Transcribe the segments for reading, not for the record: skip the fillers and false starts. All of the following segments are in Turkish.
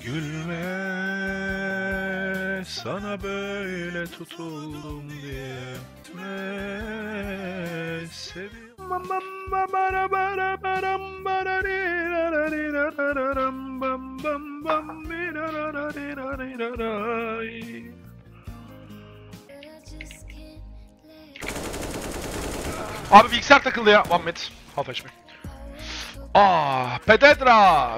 Gülme, sana böyle tutuldum diye. Gülme, seviyorum. Abi bilgisayar takıldı ya. One minute. Half HP. Ah, Pededra,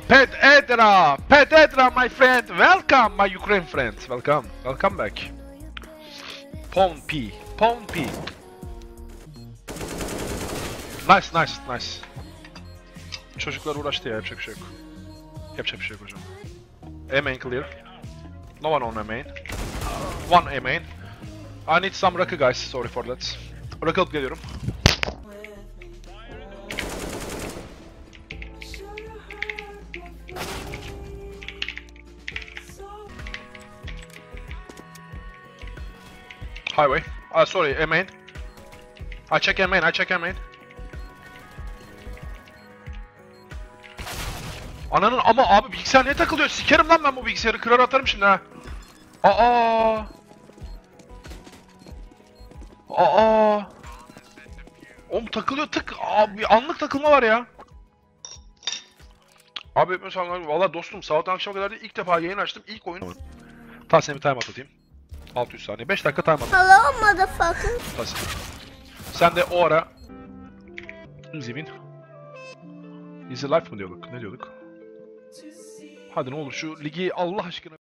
my friend. Welcome, my Ukraine friend. Welcome back. Pawn P. Nice. Çocuklar uğraştı ya, yapacak bir şey yok. Hocam. A main clear. No one on A main. One A main. I need some rakı guys, sorry for that. Rakı alıp geliyorum. Highway. Sorry, A main. I check A main. Ananın ama abi bilgisayar niye takılıyor? Sikerim lan ben bu bilgisayarı, kırar atarım şimdi ha. Oğlum takılıyor tık. Abi anlık takılma var ya. Abi mesela valla dostum sabahtan akşama kadar ilk defa yayın açtım. İlk oyun. Tahsin'e bir time atayım. 600 saniye. 5 dakika time atayım. Hello motherfucker. Tahsin. Sen de o ara Easy win. Easy life mı diyorduk? Ne diyorduk? Hadi ne olur şu ligi Allah aşkına